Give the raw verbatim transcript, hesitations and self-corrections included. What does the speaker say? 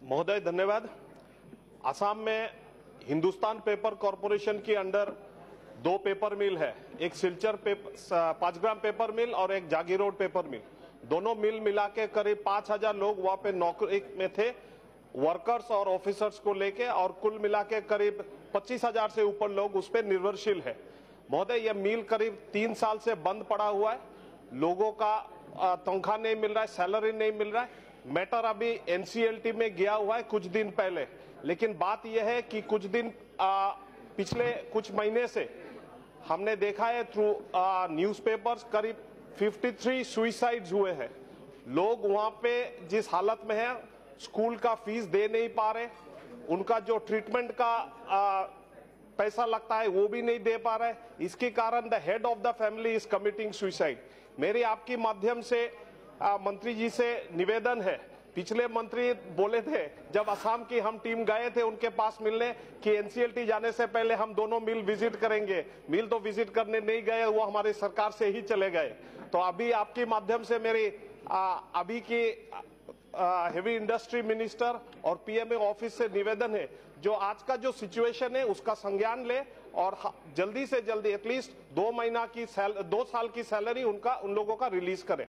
महोदय धन्यवाद। असम में हिंदुस्तान पेपर कॉरपोरेशन के अंडर दो पेपर मिल है, एक सिलचर पेपर पांच ग्राम पेपर मिल और एक जागीरोड पेपर मिल। दोनों मिल मिला के करीब पांच हजार लोग वहां पे नौकरी में थे, वर्कर्स और ऑफिसर्स को लेके, और कुल मिला के करीब पच्चीस हजार से ऊपर लोग उस पर निर्भरशील है। महोदय, यह मिल करीब तीन साल से बंद पड़ा हुआ है, लोगों का तनख्वाह नहीं मिल रहा है, सैलरी नहीं मिल रहा है। मैटर अभी एनसीएलटी में गया हुआ है कुछ दिन पहले, लेकिन बात यह है कि कुछ दिन आ, पिछले कुछ महीने से हमने देखा है थ्रू न्यूज़पेपर्स करीब तिरेपन सुसाइड्स हुए हैं। लोग वहां पे जिस हालत में है, स्कूल का फीस दे नहीं पा रहे, उनका जो ट्रीटमेंट का आ, पैसा लगता है वो भी नहीं दे पा रहे। इसके कारण the head of the family is committing suicide. मेरी आपके माध्यम से आ, मंत्री जी से निवेदन है, पिछले मंत्री बोले थे जब असम की हम टीम गए थे उनके पास मिलने कि एनसीएलटी जाने से पहले हम दोनों मिल विजिट करेंगे। मिल तो विजिट करने नहीं गए, वो हमारी सरकार से ही चले गए। तो अभी आपके माध्यम से मेरी आ, अभी की हेवी इंडस्ट्री मिनिस्टर और पीएमए ऑफिस से निवेदन है, जो आज का जो सिचुएशन है उसका संज्ञान ले और जल्दी से जल्दी एटलीस्ट दो महीना की दो साल की सैलरी उनका उन लोगों का रिलीज करें।